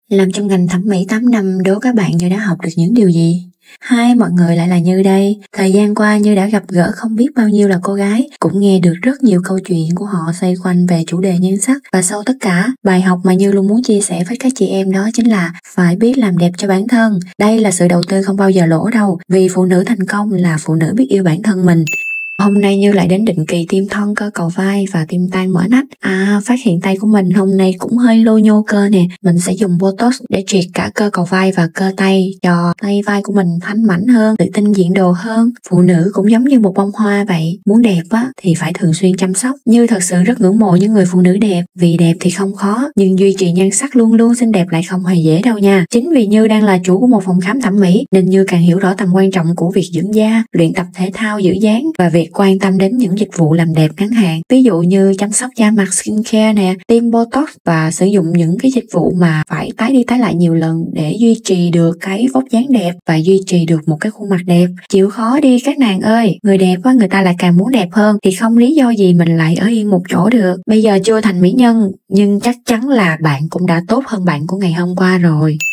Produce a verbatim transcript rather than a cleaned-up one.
Làm trong ngành thẩm mỹ tám năm, đố các bạn Như đã học được những điều gì? Hai, mọi người lại là Như đây. Thời gian qua Như đã gặp gỡ không biết bao nhiêu là cô gái, cũng nghe được rất nhiều câu chuyện của họ xoay quanh về chủ đề nhan sắc. Và sau tất cả, bài học mà Như luôn muốn chia sẻ với các chị em đó chính là phải biết làm đẹp cho bản thân. Đây là sự đầu tư không bao giờ lỗ đâu, vì phụ nữ thành công là phụ nữ biết yêu bản thân mình. Hôm nay Như lại đến định kỳ tiêm thon cơ cầu vai và tiêm tan mỡ nách. À, phát hiện tay của mình hôm nay cũng hơi lô nhô cơ nè. Mình sẽ dùng Botox để triệt cả cơ cầu vai và cơ tay, cho tay vai của mình thanh mảnh hơn, tự tin diện đồ hơn. Phụ nữ cũng giống như một bông hoa vậy, muốn đẹp á thì phải thường xuyên chăm sóc. Như thật sự rất ngưỡng mộ những người phụ nữ đẹp, vì đẹp thì không khó, nhưng duy trì nhan sắc luôn luôn xinh đẹp lại không hề dễ đâu nha. Chính vì Như đang là chủ của một phòng khám thẩm mỹ nên Như càng hiểu rõ tầm quan trọng của việc dưỡng da, luyện tập thể thao giữ dáng và việc quan tâm đến những dịch vụ làm đẹp ngắn hạn, ví dụ như chăm sóc da mặt skincare nè, tiêm botox và sử dụng những cái dịch vụ mà phải tái đi tái lại nhiều lần để duy trì được cái vóc dáng đẹp và duy trì được một cái khuôn mặt đẹp. Chịu khó đi các nàng ơi, người đẹp á người ta lại càng muốn đẹp hơn, thì không lý do gì mình lại ở yên một chỗ được. Bây giờ chưa thành mỹ nhân nhưng chắc chắn là bạn cũng đã tốt hơn bạn của ngày hôm qua rồi.